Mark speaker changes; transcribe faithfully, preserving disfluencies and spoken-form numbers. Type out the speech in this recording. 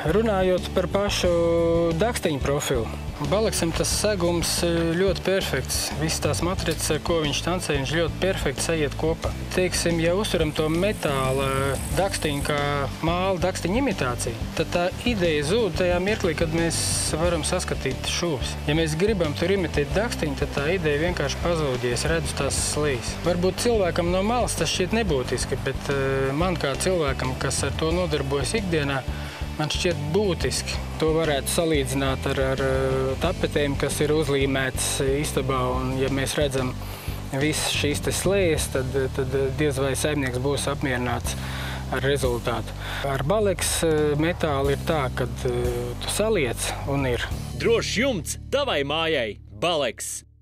Speaker 1: Runājot par pašu dakstiņu profilu, Baleksam tas segums ļoti perfekts. Visas tās matricas, ar ko viņš tancē, viņš ļoti perfekti sajiet kopā. Teiksim, ja uzturam to metāla dakstiņu kā māla dakstiņu imitāciju, tad tā ideja zūd tajā mirklī, kad mēs varam saskatīt šūvis. Ja mēs gribam tur imitēt dakstiņu, tad tā ideja vienkārši pazūd, ja es redzu tās slīs. Varbūt cilvēkam no malas tas šķiet nebūtiski, bet man kā cilvēkam, kas ar to nodarbojas ikdienā, man šķiet būtiski. To varētu salīdzināt ar, ar tapetēm, kas ir uzlīmētas istabā. Un, ja mēs redzam visas šīs te slējas, tad, tad diez vai saimnieks būs apmierināts ar rezultātu. Ar Baleks metālu ir tā, ka tu saliec un ir.
Speaker 2: Drošs jumts tavai mājai, Baleks!